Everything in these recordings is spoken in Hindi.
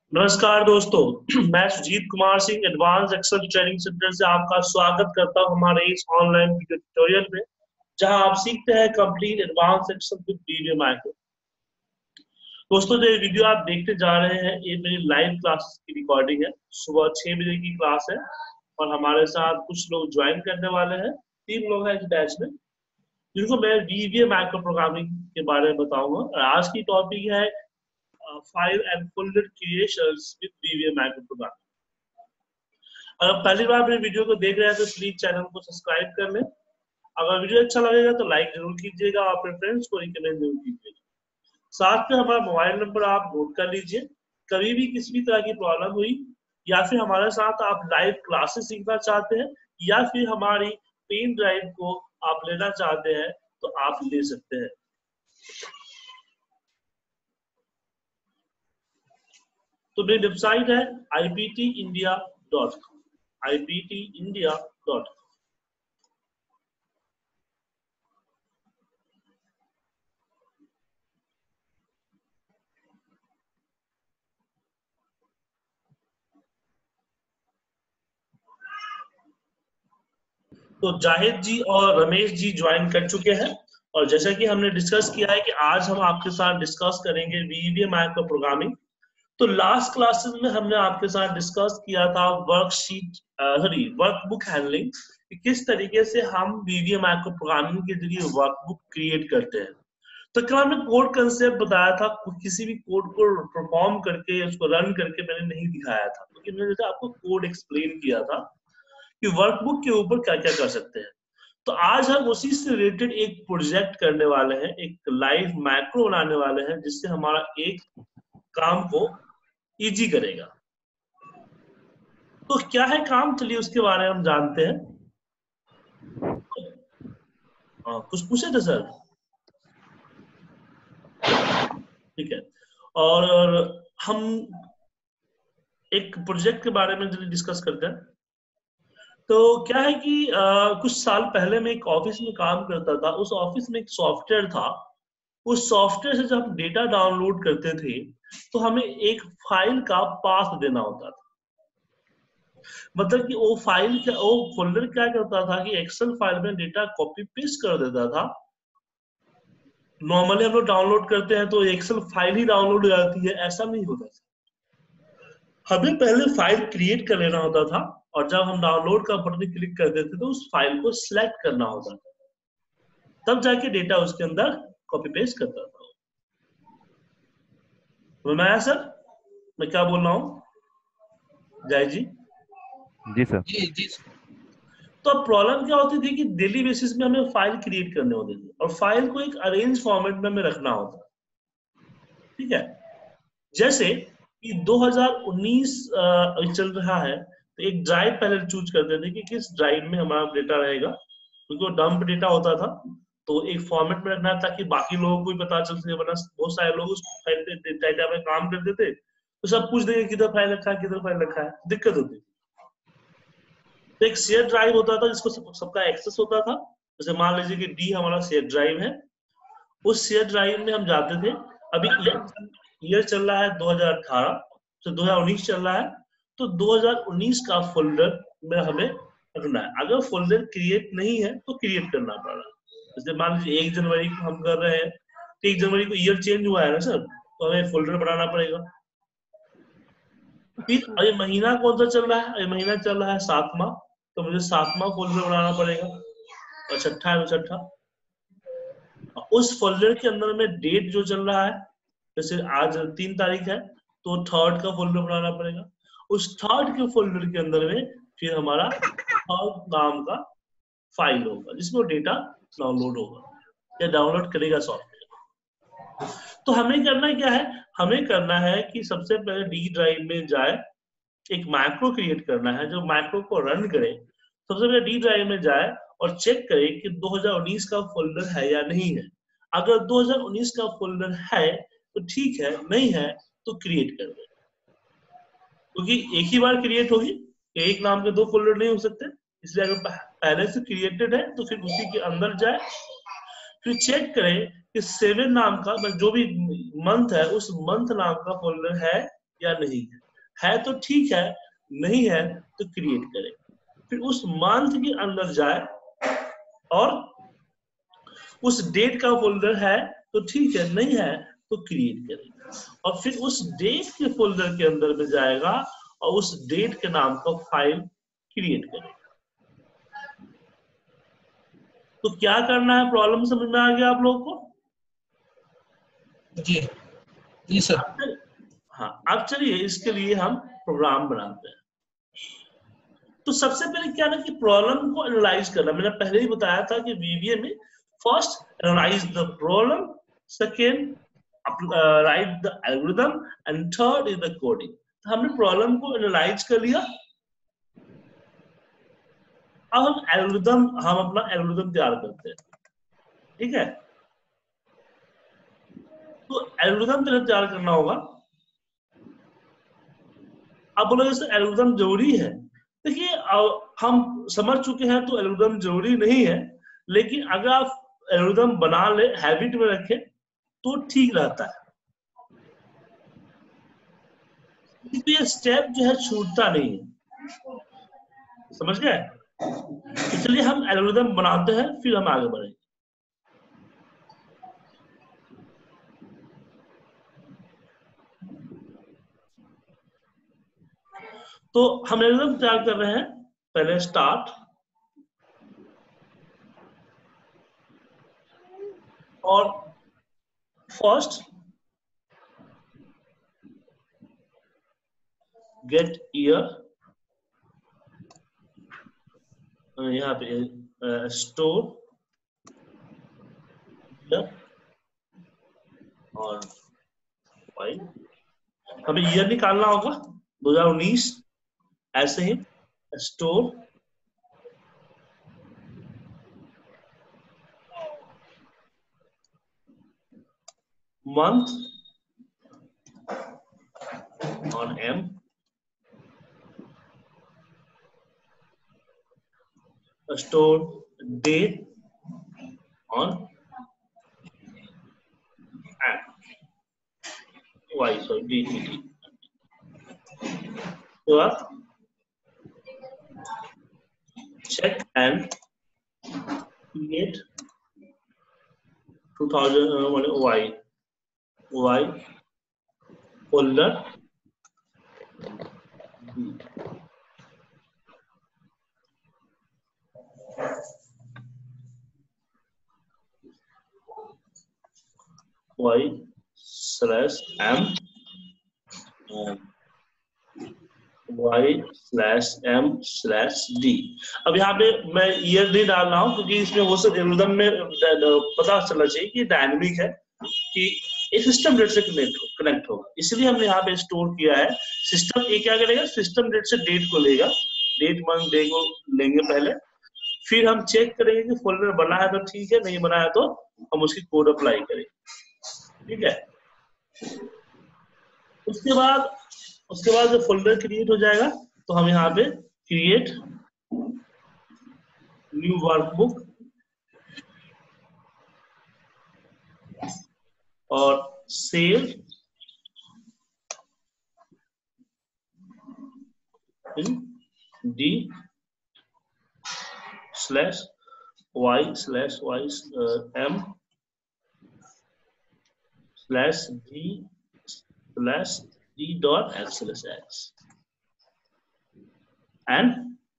नमस्कार दोस्तों। मैं Sujit Kumar Singh advance Excel training centre से आपका स्वागत करता हूं हमारे इस ऑनलाइन वीडियो ट्यूटोरियल में, जहां आप सीखते हैं complete advance Excel with video micro. दोस्तों, जो ये वीडियो आप देखते जा रहे हैं ये मेरी लाइव क्लासेस की रिकॉर्डिंग है। सुबह 6 बजे की क्लास है और हमारे साथ कुछ लोग ज्वाइन करने वाले हैं। 3 लोग हैं इस बैच में, जिनको मैं वीवीए माइक्रो प्रोग्रामिंग के बारे में बताऊंगा। और आज की टॉपिक है file and folder creations with VBA micro programming. अगर पहली बार मेरे वीडियो को देख रहे हैं तो प्लीज चैनल को सब्सक्राइब कर लें। अगर वीडियो अच्छा लगेगा तो लाइक जरूर कीजिएगा और अपने फ्रेंड्स को रिकमेंड जरूर कीजिएगा। साथ में हमारा मोबाइल नंबर आप नोट कर लीजिए। कभी भी किसी भी तरह की प्रॉब्लम हुई या फिर हमारे साथ आप लाइव क्लासेस सीखना चाहते हैं या फिर हमारी पेन ड्राइव को आप लेना चाहते हैं तो आप ले सकते हैं। तो मेरी वेबसाइट है iptindia.com, iptindia.com। तो जाहिद जी और रमेश जी ज्वाइन कर चुके हैं और जैसा कि हमने डिस्कस किया है कि आज हम आपके साथ डिस्कस करेंगे वीवीए माइक्रो प्रोग्रामिंग। तो लास्ट क्लासेस में हमने आपके साथ डिस्कस किया था वर्कबुक हैंडलिंग, किस तरीके से हम वीवीए माइक्रो प्रोग्रामिंग के जरिए वर्कबुक क्रिएट करते हैं। तो क्या हमने कोड कंसेप्ट बताया था, किसी भी कोड को परफॉर्म करके उसको रन करके मैंने नहीं दिखाया था, क्योंकि मैंने जैसे आपको कोड एक्सप्लेन किया था कि वर्कबुक के ऊपर क्या क्या कर सकते हैं। तो आज हम उसी से रिलेटेड एक प्रोजेक्ट करने वाले हैं, एक लाइव मैक्रो बनाने वाले हैं जिससे हमारा एक काम को इजी करेगा। तो क्या है काम, चलिए उसके बारे में हम जानते हैं। कुछ पूछे थे सर? ठीक है। और हम एक प्रोजेक्ट के बारे में डिस्कस करते हैं। तो क्या है कि कुछ साल पहले मैं एक ऑफिस में काम करता था। उस ऑफिस में एक सॉफ्टवेयर था। उस सॉफ्टवेयर से जब हम डेटा डाउनलोड करते थे तो हमें एक फाइल का पाथ देना होता था। मतलब कि वो फाइल क्या, वो फोल्डर क्या करता था कि एक्सेल फाइल में डेटा कॉपी पेस्ट कर देता था। नॉर्मली हम लोग डाउनलोड करते हैं तो एक्सेल फाइल ही डाउनलोड हो जाती है, ऐसा नहीं होता था। हमें पहले फाइल क्रिएट कर लेना होता था और जब हम डाउनलोड का बटन क्लिक करते थे तो उस फाइल को सिलेक्ट करना होता था, तब जाके डेटा उसके अंदर कॉपी पेस्ट करता था। मैं सर, मैं क्या बोल रहा हूँ जय जी? जी सर। जी। तो अब प्रॉब्लम क्या होती थी कि डेली बेसिस में हमें फाइल क्रिएट करने होते थे और फाइल को एक अरेंज फॉर्मेट में हमें रखना होता। ठीक है। जैसे कि 2019 चल रहा है तो एक ड्राइव पहले चूज करते थे कि किस ड्राइव में हमारा डेटा रहेगा, क्योंकि वो डंप डेटा होता था। तो एक फॉर्मेट में रखना ताकि बाकी लोगों को भी पता चल सके, वरना बहुत सारे लोग उस डेटा में काम करते थे तो सब पूछ देंगे किधर फाइल रखा है, किधर फाइल रखा है, दिक्कत होती थी। तो एक शेयर ड्राइव होता था जिसको सबका एक्सेस होता था। जैसे मान लीजिए कि डी हमारा शेयर ड्राइव है, उस शेयर ड्राइव में हम जाते थे। अभी ईयर चल रहा है 2018 से 2019 चल रहा है, तो 2019 का फोल्डर में हमें रखना है। अगर फोल्डर क्रिएट नहीं है तो क्रिएट करना पड़ रहा है। जैसे मान लीजिए 1 जनवरी को हम कर रहे हैं, तो 1 जनवरी को ईयर चेंज हुआ है ना सर, तो हमें फोल्डर बनाना पड़ेगा। फिर ये महीना कौन सा चल रहा है, ये महीना चल रहा है 7वां, तो मुझे 7वां फोल्डर बनाना पड़ेगा। और छठा है तो छठा। उस फोल्डर के अंदर में डेट जो चल रहा है, जैसे आज 3 तारीख है तो 3rd का फोल्डर बनाना पड़ेगा। उस 3rd के फोल्डर के अंदर में फिर हमारा 3rd नाम का फाइल होगा जिसमें डेटा डाउनलोड होगा या डाउनलोड करेगा सॉफ्टवेयर। तो हमें करना क्या है, हमें करना है कि सबसे पहले डी ड्राइव में जाए, एक मैक्रो क्रिएट करना है जो मैक्रो को रन करे। सबसे पहले डी ड्राइव में जाए और चेक करे कि 2019 का फोल्डर है या नहीं है। अगर 2019 का फोल्डर है तो ठीक है, नहीं है तो क्रिएट कर दे, क्योंकि एक ही बार क्रिएट होगी, एक नाम के 2 फोल्डर नहीं हो सकते। इसलिए अगर पहले से क्रिएटेड है तो फिर उसी के अंदर जाए, फिर चेक करें कि 7 नाम का जो भी मंथ है उस मंथ नाम का फोल्डर है या नहीं है तो ठीक है, नहीं है तो क्रिएट करें। फिर उस मंथ के अंदर जाए और उस डेट का फोल्डर है तो ठीक है, नहीं है तो क्रिएट करेगा। और फिर उस डेट के फोल्डर के अंदर में जाएगा और उस डेट के नाम का फाइल क्रिएट करेगा। तो क्या करना है, प्रॉब्लम समझ में आ गया आप लोगों को? जी जी सर। हाँ, अब चलिए इसके लिए हम प्रोग्राम बनाते हैं। तो सबसे पहले क्या ना कि प्रॉब्लम को एनालाइज करना, मैंने पहले ही बताया था कि वीबीए में first analyse the problem, second write the algorithm and third is the coding. तो हमने प्रॉब्लम को एनालाइज कर लिया, अब हम अपना एल्गोरिथम तैयार करते हैं। ठीक है, तो एल्गोरिथम तैयार करना होगा। अब बोलोगे सर एल्गोरिथम जरूरी है। देखिए हम समझ चुके हैं तो एल्गोरिथम जरूरी नहीं है, लेकिन अगर आप एल्गोरिथम बना ले, हैबिट में रखें तो ठीक रहता है, क्योंकि ये स्टेप जो है छूटता नहीं है। समझ गए? तो चलिए हम एल्गोरिथम बनाते हैं, फिर हम आगे बढ़ेंगे। तो हम एल्गोरिथम तैयार कर रहे हैं। पहले स्टार्ट और फर्स्ट गेट ईयर, यहाँ पे स्टोर और फाइल, हमें ईयर निकालना होगा 2019। ऐसे ही store month on M, store date on M, Y, sorry, DT। तो आप check and create 2000 Y folder Y/M Y/M/D। अब यहाँ पे मैं ईयर नहीं डाल रहा हूँ क्योंकि इसमें वो सब एल्गोरिथम में पता चलना चाहिए कि डायनेमिक है, कि ये सिस्टम डेट से कनेक्ट होगा, इसलिए हमने यहाँ पे स्टोर किया है। सिस्टम ये क्या करेगा, सिस्टम डेट से डेट को लेगा, डेट मंथ डे को लेंगे पहले, फिर हम चेक करेंगे कि फोल्डर बना है तो ठीक है, नहीं बना है तो हम उसकी कोड अप्लाई करेंगे। ठीक है, उसके बाद जब फोल्डर क्रिएट हो जाएगा तो हम यहाँ पे क्रिएट न्यू वर्कबुक और save in D/Y/M/D/D.XLSX and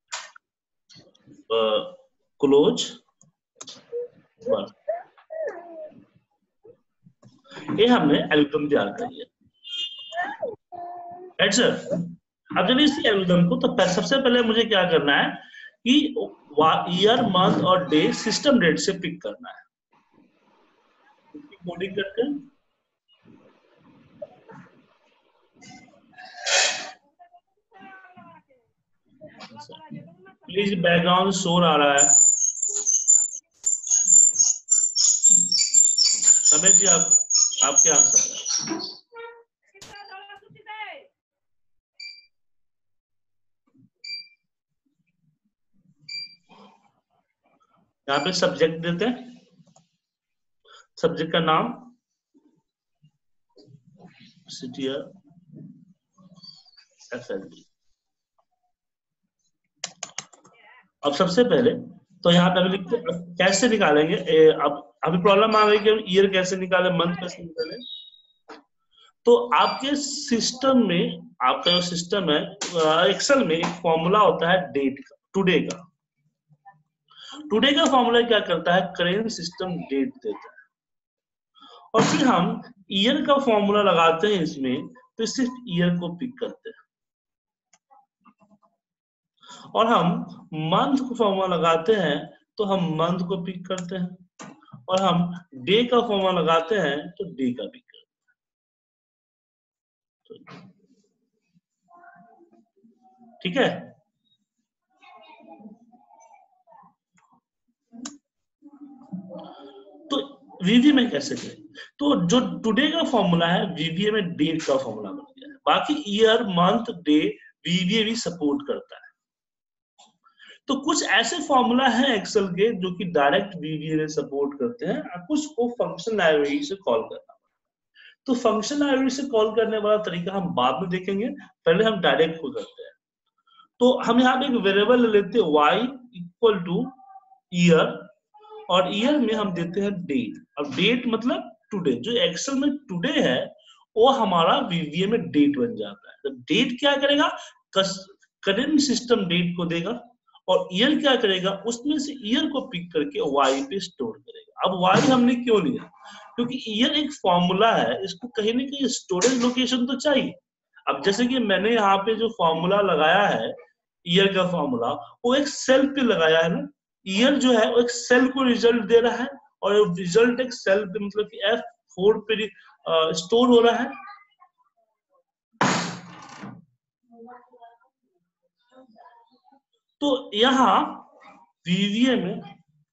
close one। ये हमने एल्गोरिथम तैयार कर लिया, राइट सर। अब चलिए इस एल्गोरिथम को, तो सबसे पहले मुझे क्या करना है कि ईयर मंथ और डे सिस्टम डेट से पिक करना है। कोडिंग करते हैं, प्लीज बैकग्राउंड शोर आ रहा है। रमेश जी आपके आंसर यहाँ पे सब्जेक्ट देते हैं, सब्जेक्ट का नाम सिटी FLD। अब सबसे पहले तो यहाँ पे लिखते कैसे निकालेंगे, अब अभी प्रॉब्लम आ गई कि ईयर कैसे निकाले, मंथ कैसे निकाले। तो आपके सिस्टम में, आपका जो सिस्टम है एक्सेल में, एक फॉर्मूला होता है डेट का, टुडे का। टुडे का फॉर्मूला क्या करता है, करेंट सिस्टम डेट देता है, और फिर हम ईयर का फॉर्मूला लगाते हैं इसमें, तो सिर्फ ईयर को पिक करते हैं, और हम मंथ को फॉर्मूला लगाते हैं तो हम मंथ को पिक करते हैं, और हम डे का फॉर्मूला लगाते हैं तो डे का पिक करते हैं। ठीक है, तो वीवीए में कैसे करें, तो जो टुडे का फॉर्मूला है वीवीए में डेट का फॉर्मूला बन गया है। बाकी ईयर मंथ डे वीवीए भी सपोर्ट करता है। तो कुछ ऐसे फॉर्मूला है एक्सेल के जो कि डायरेक्ट वीवीए में सपोर्ट करते हैं, और कुछ को फंक्शन लाइब्रेरी से कॉल करना। तो फंक्शन लाइब्रेरी से कॉल करने वाला तरीका हम बाद में देखेंगे, पहले हम डायरेक्ट को करते हैं। तो हम यहाँ पे एक वेरिएबल ले लेते हैं y इक्वल टू ईयर, और ईयर में हम देते हैं डेट। अब डेट मतलब टुडे, जो एक्सेल में टुडे है वो हमारा वीवीए में डेट बन जाता है। तो डेट क्या करेगा, करेंट सिस्टम डेट को देगा, और ईयर क्या करेगा, उसमें से ईयर को पिक करके वाई पे स्टोर करेगा। अब वाई हमने क्यों लिया, क्योंकि ईयर एक फॉर्मूला है, इसको कहीं ना कहीं स्टोरेज लोकेशन तो चाहिए। अब जैसे कि मैंने यहाँ पे जो फॉर्मूला लगाया है ईयर का फॉर्मूला, वो एक सेल पे लगाया है ना, ईयर जो है वो एक सेल को रिजल्ट दे रहा है, और रिजल्ट एक सेल पे मतलब कि F4 पे स्टोर हो रहा है। तो यहाँ वीवीए में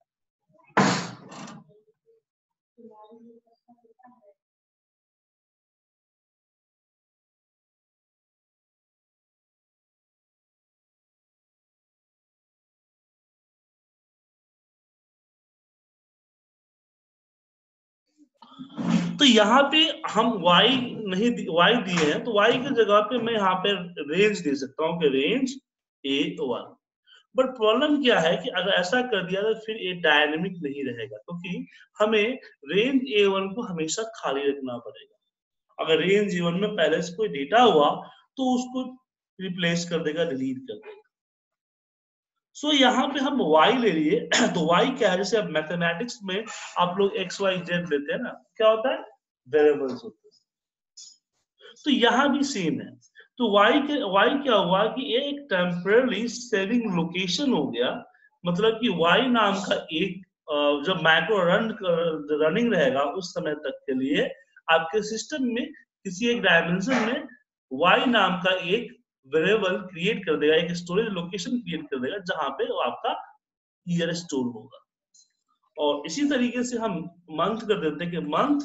तो यहाँ पे हम y नहीं y दिए हैं, तो y की जगह पे मैं यहाँ पे रेंज दे सकता हूँ कि रेंज A1। बट प्रॉब्लम क्या है कि अगर ऐसा कर दिया तो फिर ये डायनेमिक नहीं रहेगा, क्योंकि हमें रेंज A1 को हमेशा खाली रखना पड़ेगा। अगर रेंज A1 में पहले से कोई डेटा हुआ तो उसको रिप्लेस कर देगा, डिलीट कर देगा। सो यहाँ पे हम y ले लिए तो y क्या है, जैसे अब मैथमेटिक्स में आप लोग x y z लेते हैं ना, क्या होता है, वेरिएबल्स होते हैं। तो यहाँ भी सेम है। तो y क्या हुआ कि ये एक टेम्पररी सेविंग लोकेशन हो गया, मतलब कि y नाम का एक जब मैक्रो रनिंग रहेगा उस समय तक के लिए आपके सिस्टम में किसी एक डायमेंशन में y नाम का एक वेरिएबल क्रिएट कर देगा, एक स्टोरेज लोकेशन क्रिएट कर देगा जहां पे वो आपका ईयर स्टोर होगा। और इसी तरीके से हम मंथ कर देते हैं कि मंथ,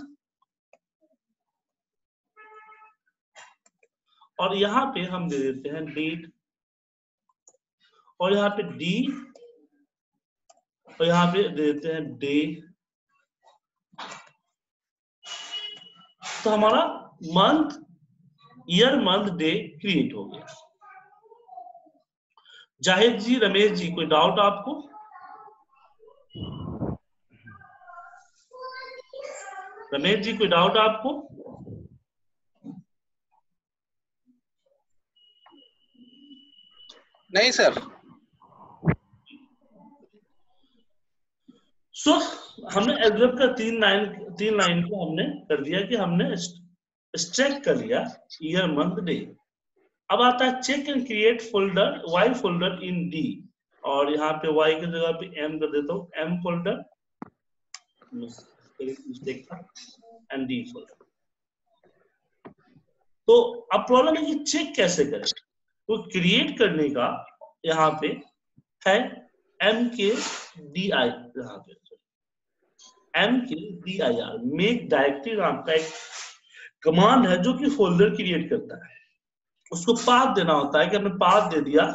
और यहाँ पे हम दे देते हैं डेट, और यहाँ पे डी, और यहाँ पे दे देते हैं डे। तो हमारा month, year, month, day create हो गया। जाहिद जी, रमेश जी, कोई डाउट आपको? रमेश जी, कोई डाउट आपको? नहीं सर। सो हमने एल्जेब्रा का तीन लाइन को हमने कर दिया कि हमने चेक कर लिया ईयर, मंथ, डे। अब आता है check and create folder, Y folder in D, और यहाँ पे वाई की जगह पे एम कर देता हूँ, एम फोल्डर, मिस्टेक था, एंड डी फोल्डर। तो अब प्रॉब्लम है कि चेक कैसे करें, तो क्रिएट करने का यहाँ पे है एम के डी आई, यहाँ पे एम के D I R, make directory नाम का एक कमांड है जो कि फोल्डर क्रिएट करता है। उसको पाथ देना होता है कि हमने पाथ दे दिया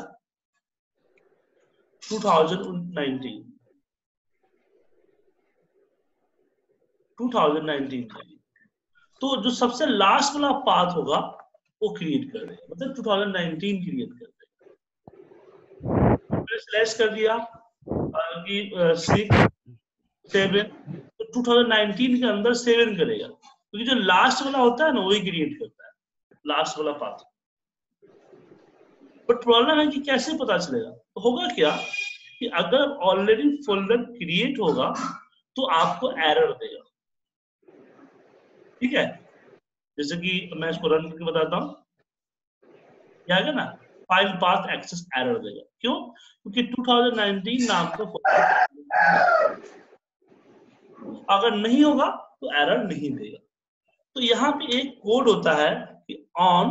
2019। तो जो सबसे लास्ट वाला पाथ होगा वो क्रिएट कर देगा, मतलब 2019 क्रिएट कर देगा। स्लैश कर दिया कि 6 7, तो 2019 के अंदर 7 करेगा, क्योंकि जो लास्ट वाला होता है ना वही क्रिएट करता है, लास्ट वाला पाथ। बट प्रॉब्लम है कि कैसे पता चलेगा, तो होगा क्या कि अगर ऑलरेडी फोल्डर क्रिएट होगा तो आपको एरर देगा, ठीक है। जैसे कि मैं इसको रन करके बताता हूँ, क्या है ना, फाइल पाथ एक्सेस एरर देगा। क्यों? क्योंकि 2019 नाम का अगर नहीं होगा तो एरर नहीं देगा। तो यहाँ पे एक कोड होता है कि ऑन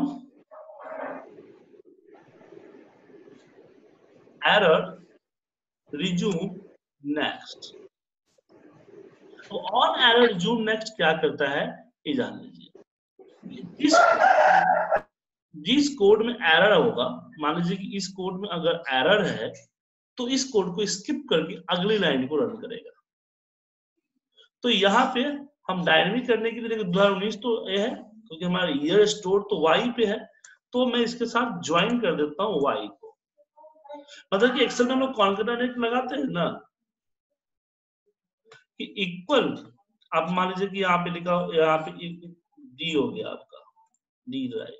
एरर रिज्यूम नेक्स्ट। तो ऑन एरर रिज्यूम नेक्स्ट क्या करता है ये जान लीजिए। जिस कोड में एरर होगा, मान लीजिए कि इस कोड में अगर एरर है तो इस कोड को स्किप करके अगली लाइन को रन करेगा। तो यहाँ पे हम डायनेमिक करने के लिए देखिए 2019 तो ये है, क्योंकि हमारा ईयर स्टोर तो वाई पे है, तो मैं इसके साथ ज्वाइन कर देता हूँ वाई को। मतलब कि एक्सेल में हम लोग कॉन्केटेनेट लगाते हैं ना, कि इक्वल, आप मान लीजिए कि यहाँ पे लिखा, यहाँ पे डी हो गया आपका, डी राइट,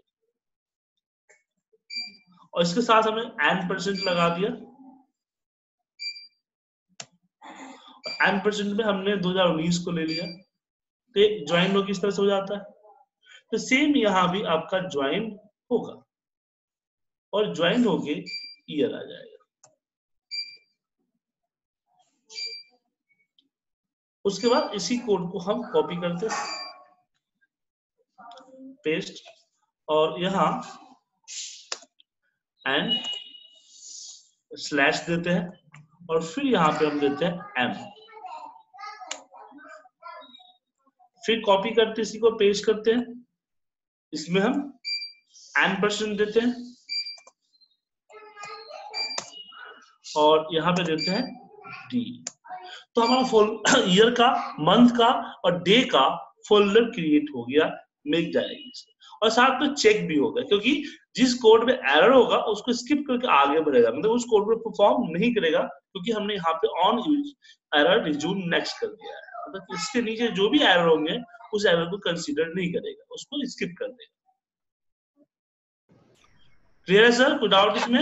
और इसके साथ हमने n% लगा दिया। n% में हमने 2019 को ले लिया, तो ज्वाइन हो किस तरह से हो जाता है। तो सेम यहाँ भी आपका ज्वाइन होगा और ज्वाइन होके ईयर आ जाएगा। उसके बाद इसी कोड को हम कॉपी करते हैं, पेस्ट, और यहाँ एंड स्लैश देते हैं, और फिर यहाँ पे हम देते हैं m, फिर कॉपी करते इसी को पेस्ट करते हैं, इसमें हम n% देते हैं और यहाँ पे देते हैं d। तो हमारा ईयर का, मंथ का और डे का फोल्डर क्रिएट हो गया, मिल जाएगी, और साथ में चेक भी होगा, क्योंकि जिस कोड में एरर होगा उसको स्किप करके आगे बढ़ेगा, मतलब उस कोड में परफॉर्म नहीं करेगा, क्योंकि हमने यहाँ पे on use error resume next कर दिया है। मतलब इसके नीचे जो भी एरर होंगे उस एरर को कंसीडर नहीं करेगा, उसको स्किप कर देगा। क्लियर है सर? कोई डाउट इसमें?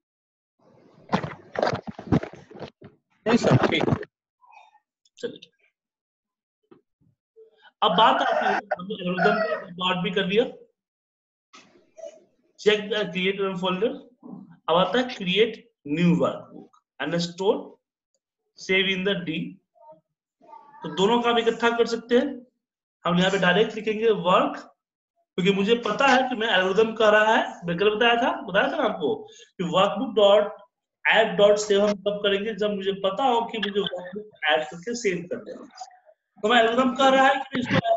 नहीं सर, ठीक। चलिए, अब बात आती है, हमने एल्गोरिथम का प्लॉट भी कर लिया, चेक क्रिएट फोल्डर। अब आता है create new workbook and store save in the D. तो दोनों काम इकट्ठा कर सकते हैं हम। यहाँ पे डायरेक्ट लिखेंगे वर्क, क्योंकि मुझे पता है कि मैं एल्गोरिथम कर रहा है, मैं कल बताया था ना आपको कि workbook dot add dot save हम तब करेंगे जब मुझे पता हो कि मुझे वर्कबुक ऐड करके सेव कर देना। तो मैं एल्गोरिथम कर रहा है कि इसको,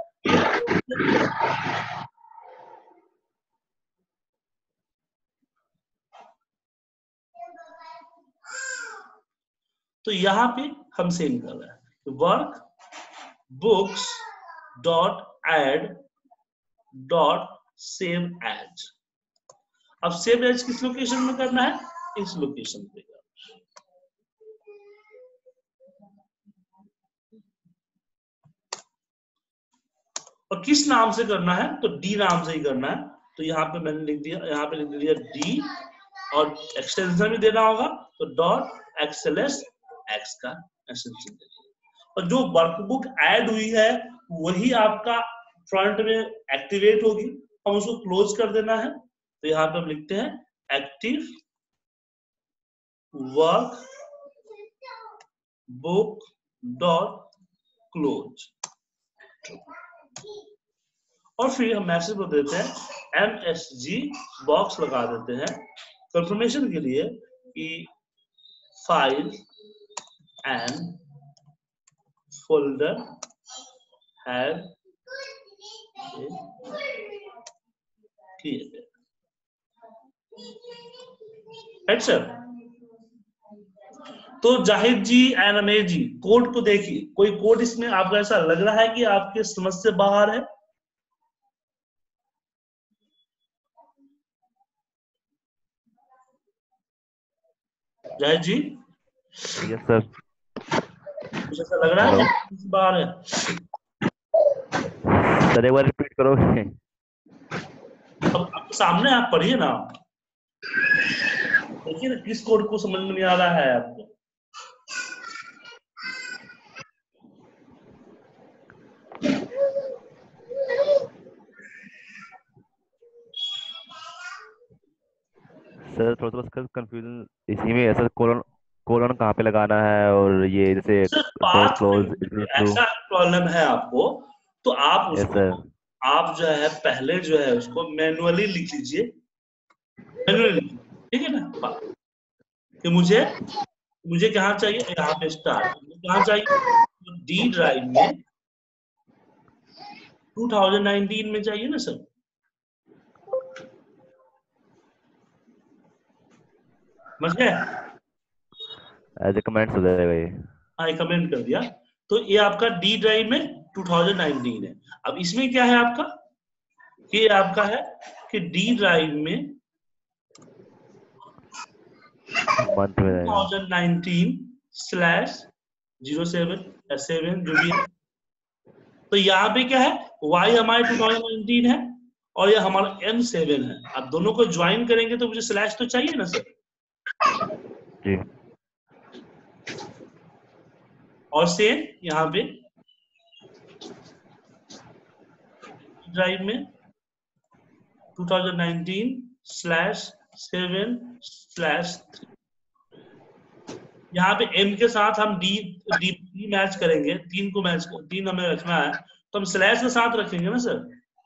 तो यहाँ पे हम सेव कर रहे हैं workbooks dot add dot save as. अब सेव एज किस लोकेशन में करना है? इस लोकेशन पे करना है। और किस नाम से करना है? तो डी नाम से ही करना है। तो यहाँ पे मैंने लिख दिया, यहाँ पे लिख दिया डी, और एक्सटेंशन भी देना होगा, तो डॉट एक्सएलएस एक्स का एक्सटेंशन देना। और जो वर्कबुक ऐड हुई है वही आपका फ्रंट में एक्टिवेट होगी, हम उसको क्लोज कर देना है। तो यहाँ पे हम लिखते हैं active workbook dot close, और फिर हम मैसेज में देते हैं MSG बॉक्स लगा देते हैं कंफर्मेशन के लिए कि file and folder have created. Right sir? तो जाहिद जी एंड अमेज जी, कोड को देखिए, कोई कोड इसमें आपको ऐसा लग रहा है कि आपके समझ से बाहर है? Zahid ji, yes sir. कुछ ऐसा लग रहा है हेलो कि बाहर है? सर, एक बार रिपीट करोगे? अब आपके सामने आप पढ़िए ना, देखिए ना किस कोड को समझ में नहीं आ रहा है आपको। सर थोड़ा सा उसका कंफ्यूजन इसी में है सर, कोलन कोलन कहाँ पे लगाना है, और ये जैसे सर डॉट पाथ में क्लोज इज टू। ऐसा प्रॉब्लम है आपको, तो आप यस उसको, सर। आप जो है पहले जो है उसको मैनुअली लिख लीजिए, मैनुअली लिख लीजिए, ठीक है ना, कि मुझे मुझे कहाँ चाहिए, यहाँ पे स्टार्ट, मुझे कहाँ चाहिए, डी ड्राइव में 2019 में चाहिए ना सर। समझ गए? एज ए कमेंट्स हो जाएगा ये। हाँ, कमेंट कर दिया, तो ये आपका डी ड्राइव में 2019 है। अब इसमें क्या है आपका, ये आपका है कि डी ड्राइव में मंथ में जाएगा। 2019/07 या 7 जो भी है। तो यहाँ पे क्या है, y हमारे 2019 है और ये हमारा M7 है। आप दोनों को ज्वाइन करेंगे तो मुझे स्लैश तो चाहिए ना सर। जी। और सेम यहाँ पे ड्राइव में 2019/7/3, यहाँ पे M के साथ हम D D मैच करेंगे, 3 को मैच, 3 हमें रखना है, तो हम स्लैश के साथ रखेंगे ना सर,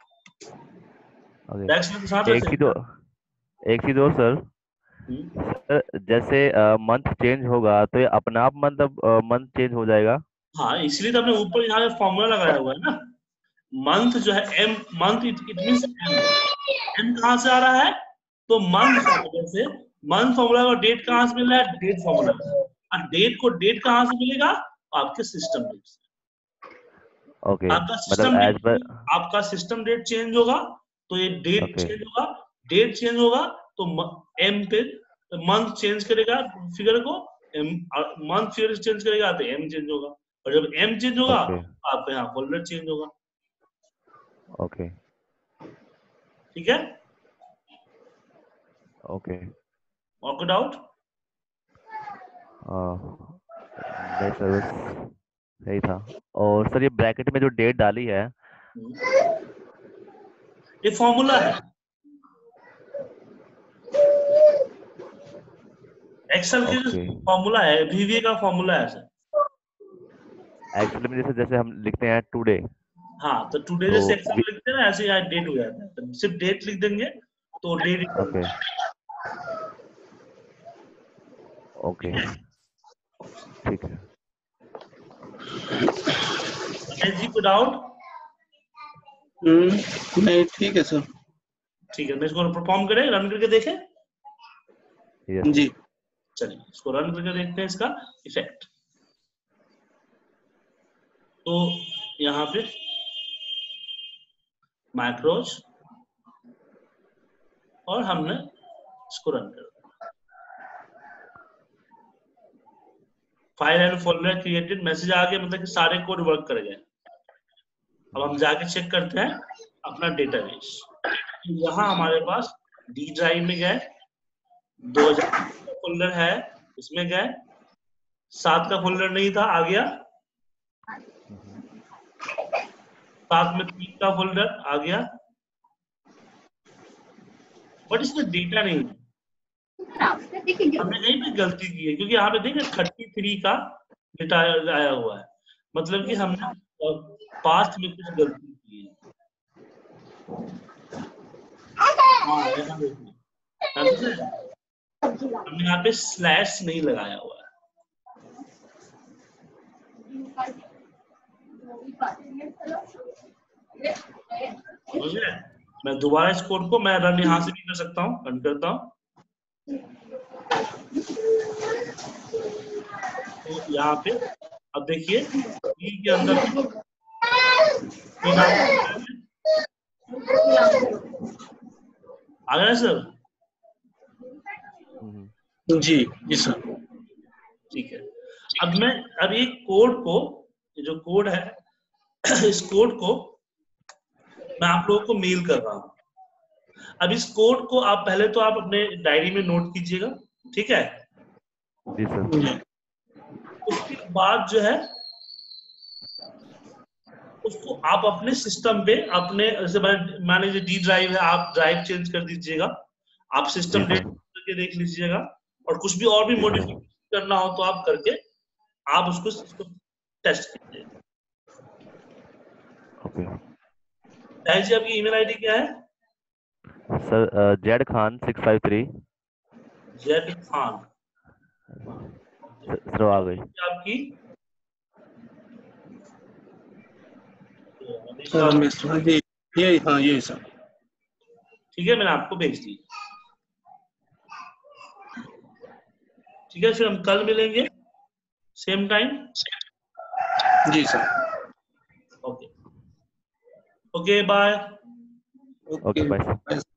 ओके। बैक स्लैश के साथ एक चीज रखेंगे। एक चीज और सर। हम्म। सर जैसे मंथ चेंज होगा तो ये अपने आप मतलब मंथ चेंज हो जाएगा? हाँ, इसलिए तो हमने ऊपर यहाँ पे फॉर्मूला लगाया हुआ है ना, मंथ जो है M, month it means M। M कहाँ से आ रहा है, तो मंथ फॉर्मूला से, मंथ फॉर्मूला का डेट कहाँ से मिल रहा है, डेट फॉर्मूला से, और डेट को डेट कहाँ से मिलेगा, आपके सिस्टम डेट से। ओके, आपका मतलब सिस्टम एज पर। डेट, आपका सिस्टम डेट चेंज होगा तो ये डेट ओके। चेंज होगा, डेट चेंज होगा तो M पे मंथ चेंज करेगा फिगर को, मंथ फिगर चेंज करेगा तो M चेंज होगा, और जब M चेंज होगा ओके। तो आपका यहाँ फोल्डर चेंज होगा। ओके। ठीक है, ओके। और कोई डाउट? नहीं सर, बस सही था। और सर ये ब्रैकेट में जो डेट डाली है। ये फॉर्मूला है, एक्सेल के ओके। फॉर्मूला है, VBA का फॉर्मूला है सर। एक्चुअली में जैसे जैसे हम लिखते हैं टुडे, हाँ, तो टुडे तो जैसे एक्सेल में लिखते हैं ना, ऐसे यहाँ डेट हो जाता है, तो सिर्फ डेट लिख देंगे तो डेट। ओके। ओके। ठीक है। जी को डाउट? नहीं ठीक है सर। ठीक है, मैं इसको परफॉर्म करें, रन करके देखें। यस। जी चलिए इसको रन करके देखते हैं इसका इफेक्ट। तो यहाँ पे मैक्रोज, और हमने इसको रन कर दिया, file and folder created, message आ गया, मतलब कि सारे कोड वर्क कर गए। अब हम जाके चेक करते हैं अपना डेटाबेस। यहाँ हमारे पास डी ड्राइव में गए, 2000 का फोल्डर है, इसमें गए, 7 का फोल्डर नहीं था, आ गया, 7 में 3 का फोल्डर आ गया, बट इसमें डेटा नहीं है। हमने यहीं पे गलती की है, क्योंकि यहाँ पे देखें 33 का डेटा आया हुआ है, मतलब कि हमने पास्ट में कुछ गलती की है। हाँ, यहाँ देखिए, हमने यहाँ पे स्लैश नहीं लगाया हुआ है। समझ गए? मैं दोबारा इस कोड को मैं रन यहाँ से भी कर सकता हूँ, रन करता हूँ। तो यहाँ पे अब देखिए ई के अंदर आ गया सर। जी जी सर। ठीक है। अब ये कोड को, ये जो कोड है इस कोड को मैं आप लोगों को मेल कर रहा हूँ। अब इस कोड को आप पहले तो आप अपने डायरी में नोट कीजिएगा, ठीक है। जी सर। जी उसके बाद जो है उसको आप अपने सिस्टम पे, अपने जैसे मान लीजिए डी ड्राइव है, आप ड्राइव चेंज कर दीजिएगा, आप जी सिस्टम डेट सर। करके देख लीजिएगा, और कुछ भी और भी जी सर। मॉडिफिकेशन करना हो तो आप करके आप उसको टेस्ट कीजिए। ओके राजेश जी, आपकी ईमेल आईडी क्या है? Sir, Z Khan 653। Z Khan. Sir आ गई। आपकी सर अनिशा। रमेश, हाँ जी, ये हाँ ये सर। ठीक है, मैंने आपको भेज दी। ठीक है, फिर हम कल मिलेंगे सेम टाइम। जी sir. Okay, okay bye. Okay okay bye sir.